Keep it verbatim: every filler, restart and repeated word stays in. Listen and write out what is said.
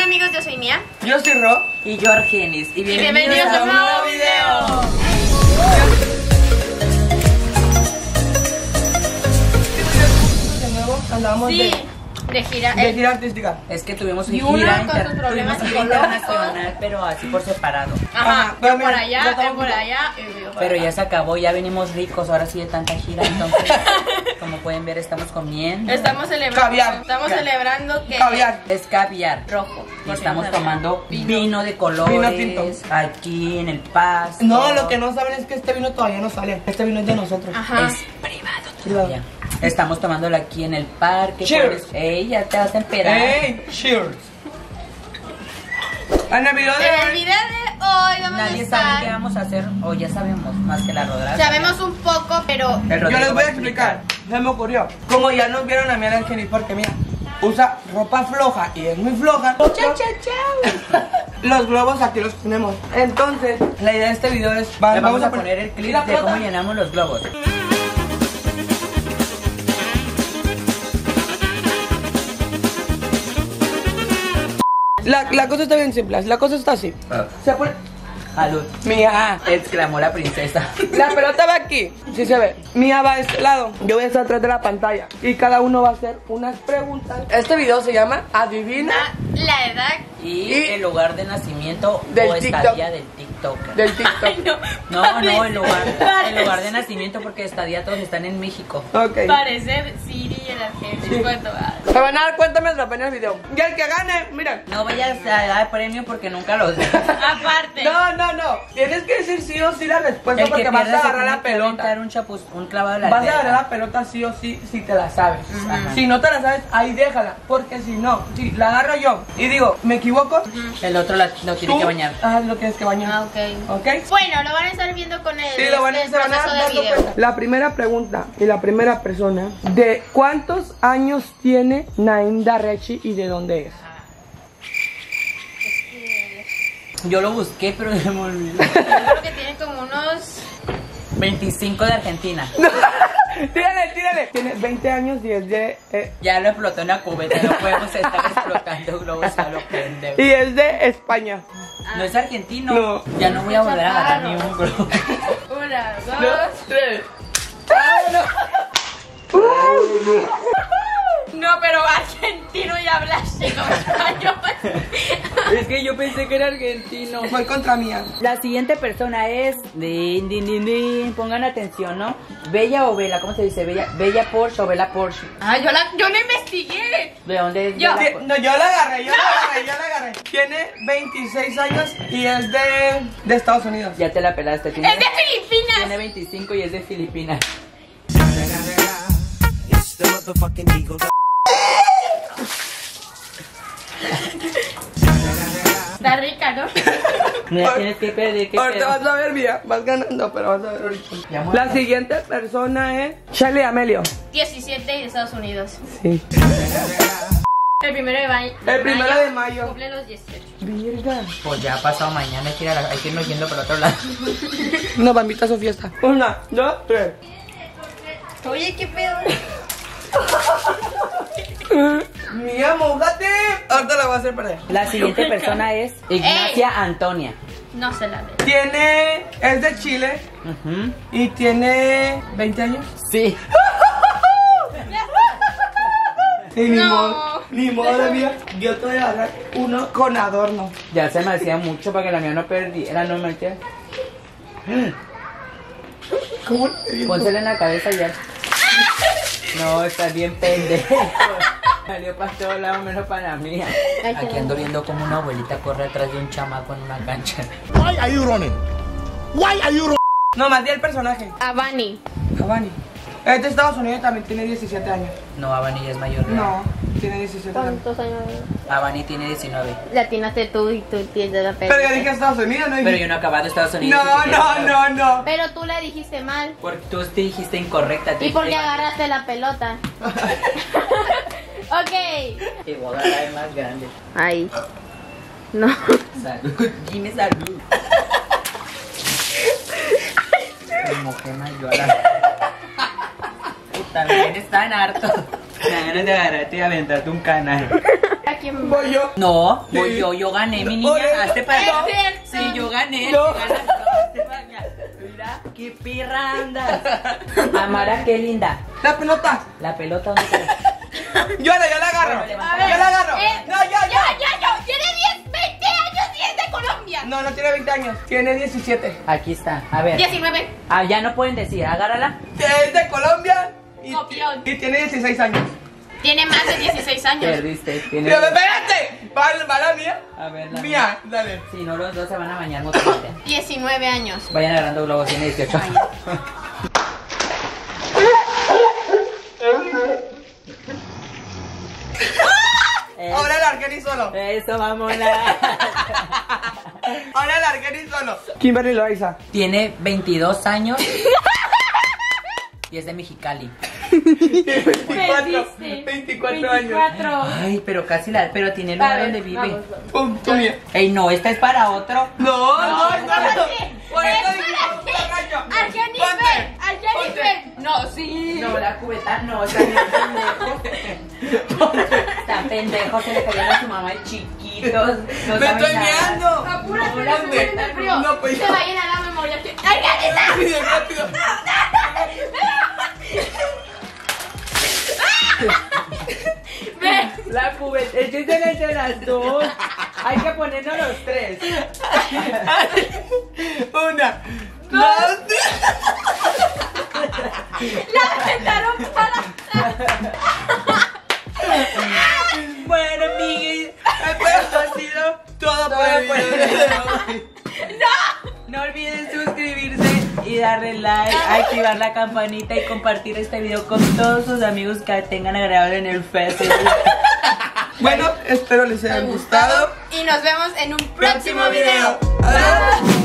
amigos, yo soy Mía. Yo soy Ro. Y yo Argenis. Y bienvenidos, y bienvenidos a un nuevo video. De nuevo andábamos Sí, de, de gira. de eh, gira artística. Es que tuvimos Y una uno gira, con sus inter- problemas tuvimos gira psicológicos. internacional, pero así por separado. Ajá, Ajá, yo pero por mira, ya allá, estamos yo por juntos. allá y yo por Pero acá. ya se acabó, ya venimos ricos, ahora sí de tanta gira, entonces, como pueden ver, estamos comiendo. Estamos celebrando. Caviar. Estamos Ca- celebrando que. Caviar. Es caviar. Rojo. Y por estamos si no tomando saben. vino, de colores. Vino tinto. Aquí en el pasto. No, lo que no saben es que este vino todavía no sale. Este vino es de nosotros. Ajá. Es privado todavía. Estamos tomándolo aquí en el parque. Cheers. Pues, ey, ya te vas a esperar. ¡Ey! Cheers. En el video En el de video de hoy vamos Nadie a sabe qué estar. vamos a hacer, o ya sabemos, más que la rodada. Sabemos un poco, pero. El yo Rodrigo les voy va a explicar. Se me ocurrió. Como ya nos vieron a mí a Argenis, porque mira, usa ropa floja y es muy floja. Chao, chao, chao. Los globos aquí los tenemos. Entonces, la idea de este video es va- Le vamos a poner el clip ¿Y la de cómo pelota? llenamos los globos. La, la cosa está bien simple. La cosa está así. Se pone. Salud. Mía. Exclamó la princesa. La pelota va aquí, sí se ve. Mía va a este lado, yo voy a estar atrás de la pantalla. Y cada uno va a hacer unas preguntas. Este video se llama Adivina La edad. Y, Y- el lugar de nacimiento Del o estadía TikTok. del TikToker. del TikTok. Ay, no. No, no, el lugar, Parece- el lugar de nacimiento porque estadía todos están en México. Ok. Parece Siri y el Argenis. Sí. ¿Cuánto va? Se van a dar cuenta mientras ven el video. Y el que gane, miren. No vayas a dar premio porque nunca los Aparte. No, no, no. Tienes que decir sí o sí la respuesta El que porque vas pierda a se agarrar tiene la que aventar pelota. un chapuz, un clavado de la Vas a alberca. agarrar la pelota sí o sí si te la sabes. Ajá. Si no te la sabes, ahí déjala. Porque si no, si la agarro yo y digo, me equivoco, El otro la, lo tiene tú que bañar. ah, lo tienes que bañar. Ah, ok. ¿Ok? Bueno, lo van a estar viendo con el, Sí, lo van a, este se van a proceso dar de video. cuenta. La primera pregunta y la primera persona de cuántos años tiene Naim Darrechi y de dónde es. Yo lo busqué, pero se me olvidó. Yo creo que tiene como unos. veinticinco de Argentina. Tírale, tírale. Tiene veinte años y es de eh, Ya lo explotó en la cubeta, no podemos estar explotando globos a lo pendejo. y es de España. No es argentino. No. Ya no voy a volver a agarrar ni un globo. Una, dos. Dos, tres. No, pero argentino y habla así como español. Es que yo pensé que era argentino. Voy contra mía. La siguiente persona es. Din, din, din, din. Pongan atención, ¿no? Bella o Vela, ¿cómo se dice? Bella, Bella Porsche o Vela Porsche. Ah, yo, la, yo no investigué. ¿De dónde es? Yo. Bella Ti- Por- No, yo la agarré, yo la agarré, yo la agarré. Tiene veintiséis años y es de, de Estados Unidos. Ya te la pelaste. Tiene, Es de Filipinas. tiene veinticinco y es de Filipinas. It's the motherfucking Eagle. Está rica, ¿no? Mira, tienes que perder. ¿Qué Ahorita pedo? vas a ver, mía, vas ganando, pero vas a ver ahorita. Ya muerto. La siguiente persona es Shelly Amelio. diecisiete y de Estados Unidos. Sí. El primero de mayo. El primero de mayo. Cumple los dieciocho. Virga. Pues ya ha pasado mañana, hay que, ir a la- hay que irnos yendo por otro lado. No, va a invitar a su fiesta. Una, dos, tres. Oye, ¿qué pedo? Mía, mójate. Ahorita la voy a hacer perder. La siguiente persona es Ignacia Antonia. No se la ve. Tiene, es de Chile Ujú. y tiene veinte años. Sí. Y ni No. modo, ni modo, mía. Yo te voy a agarrar uno con adorno. Ya se me hacía mucho para que la mía no perdiera, no me metía. ¿Cómo? Pónsela en la cabeza ya. No, estás bien pendejo. Salió para todos lados menos para la mía. Aquí ando viendo como una abuelita corre atrás de un chamaco en una cancha. Why are you running? Why are you running? No, más di el personaje. Avani. Cavani. Es de Estados Unidos y también tiene diecisiete años. No, Avani ya es mayor. ¿verdad? No, tiene diecisiete años. ¿Cuántos años? Avani tiene diecinueve. La atinaste tú y tú tienes la pena. Pero yo dije Estados Unidos, no dije. Pero yo no he acabado Estados Unidos. No, así que- no, no, no. Pero tú le dijiste mal. Porque tú te dijiste incorrecta. te ¿Y por qué dijiste- agarraste la pelota? Ok. Te voy a agarrar más grande. Ahí. No. Salud. Dime salud. Me mojé más yo a la... También están hartos. Me dan ganas de agarrarte y aventarte un canal. ¿A quién? Voy yo. No, Sí. voy yo, yo gané, mi Oye, niña. Hazte para no. allá. Es cierto. Sí, yo gané. No. tú ganas, no, hazte para allá. Mira, qué pirra andas. Amara, qué linda. La pelota. La pelota, ¿dónde está? Yo la, yo la agarro. Bueno, A levanta. ver, Yo la agarro. eh, No, yo, ya, yo. ya, ya. Tiene diez, veinte años y es de Colombia. No, no tiene veinte años. Tiene diecisiete. Aquí está, a ver. diecinueve. Ah, ya no pueden decir, agárrala. Es de Colombia. Y, Copión. y tiene dieciséis años. Tiene más de dieciséis años. Perdiste, tiene. Pero espérate. Va, va la mía. A ver, la Mía, dale. Si no, los dos se van a bañar mutuamente. diecinueve años. Vayan agarrando globos, tiene dieciocho. Es- Ahora el Argeni solo. Eso, vámonos. Ahora el Argeni solo. Kimberly Loaiza. Tiene veintidós años y es de Mexicali. veinticuatro. veinticuatro años. veinticuatro. Ay, pero casi la. Pero tiene el lugar Vale, donde vive. vamos, Pum, tu mía. Ey, no, esta es para otro. No, no, no. para no. ti. Por Es eso para dijimos ti. borracho. Argenife. Ponte. Argenife. No, sí. No, la cubeta no, está bien pendejo. Está pendejo, se le cayeron a su mamá de chiquitos. No Me sabe estoy nada. meando. Apúrate, No, no se no, muere el frío. no, pues Se yo. va a llenar la memoria. ¡Argenita! Rápido, rápido. Ve. La cubeta, échense entre las dos. Hay que ponernos los tres. Una, dos, La aventaron para. Bueno, amigues, esto ha sido todo por el video. no olviden suscribirse y darle like, activar la campanita y compartir este video con todos sus amigos que tengan agregado en el Facebook. Bueno, espero les haya gustado. Y nos vemos en un próximo Próximo video. video. Adiós.